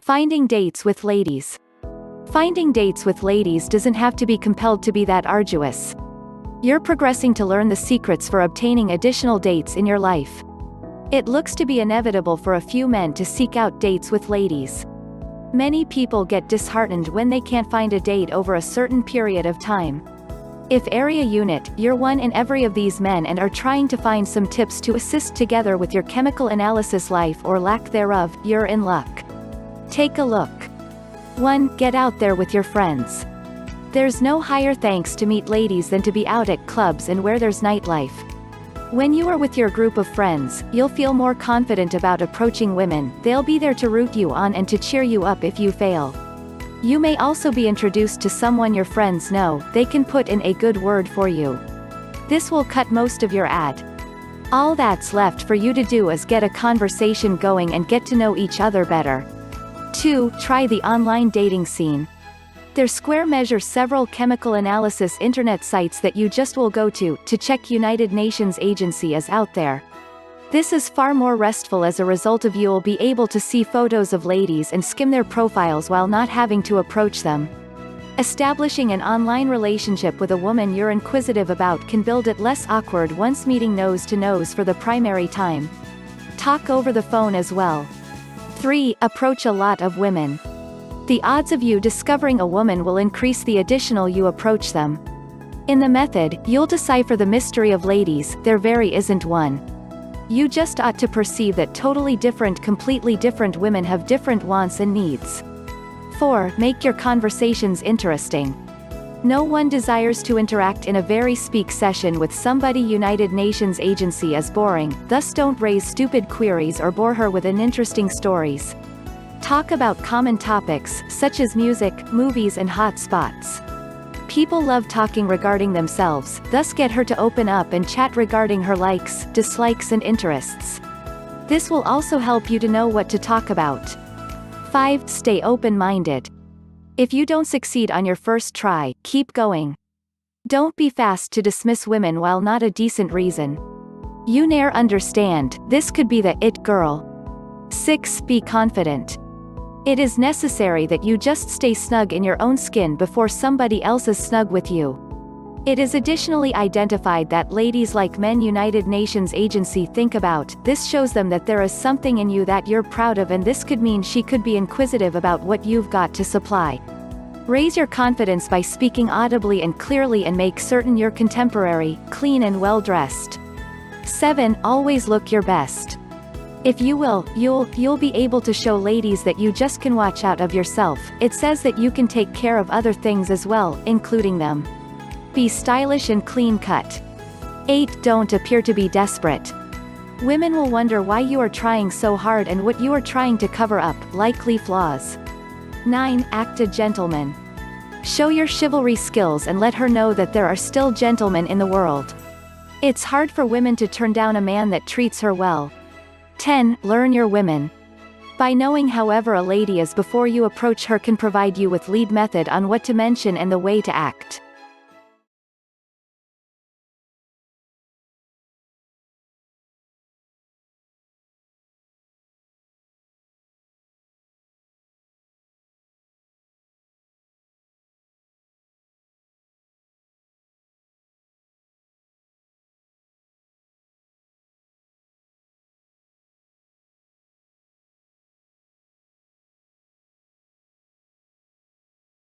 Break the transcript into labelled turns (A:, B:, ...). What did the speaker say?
A: Finding dates with ladies. Finding dates with ladies doesn't have to be compelled to be that arduous. You're progressing to learn the secrets for obtaining additional dates in your life. It looks to be inevitable for a few men to seek out dates with ladies. Many people get disheartened when they can't find a date over a certain period of time. If area unit, you're one in every of these men and are trying to find some tips to assist together with your chemical analysis life or lack thereof, you're in luck. Take a look. 1. Get out there with your friends. There's no higher thanks to meet ladies than to be out at clubs and where there's nightlife. When you are with your group of friends, you'll feel more confident about approaching women, they'll be there to root you on and to cheer you up if you fail. You may also be introduced to someone your friends know, they can put in a good word for you. This will cut most of your ad. All that's left for you to do is get a conversation going and get to know each other better. 2. Try the online dating scene. There's square measure several chemical analysis internet sites that you just will go to check United Nations agency is out there. This is far more restful as a result of you'll be able to see photos of ladies and skim their profiles while not having to approach them. Establishing an online relationship with a woman you're inquisitive about can build it less awkward once meeting nose to nose for the primary time. Talk over the phone as well. 3. Approach a lot of women. The odds of you discovering a woman will increase the additional you approach them. In the method, you'll decipher the mystery of ladies, there very isn't one. You just ought to perceive that completely different women have different wants and needs. 4. Make your conversations interesting. No one desires to interact in a very speak session with somebody United Nations agency as boring, thus don't raise stupid queries or bore her with uninteresting stories. Talk about common topics, such as music, movies and hot spots. People love talking regarding themselves, thus get her to open up and chat regarding her likes, dislikes and interests. This will also help you to know what to talk about. 5. Stay open-minded. If you don't succeed on your first try, keep going. Don't be fast to dismiss women while not a decent reason. You ne'er understand, this could be the it girl. 6. Be confident. It is necessary that you just stay snug in your own skin before somebody else is snug with you. It is additionally identified that ladies like men United Nations agency think about, this shows them that there is something in you that you're proud of and this could mean she could be inquisitive about what you've got to supply. Raise your confidence by speaking audibly and clearly and make certain you're contemporary, clean and well-dressed. 7. Always look your best. If you will, you'll be able to show ladies that you just can watch out of yourself. It says that you can take care of other things as well, including them. Be stylish and clean-cut. 8. Don't appear to be desperate. Women will wonder why you are trying so hard and what you are trying to cover up, likely flaws. 9. Act a gentleman. Show your chivalry skills and let her know that there are still gentlemen in the world. It's hard for women to turn down a man that treats her well. 10. Learn your women. By knowing however a lady is before you approach her can provide you with lead method on what to mention and the way to act.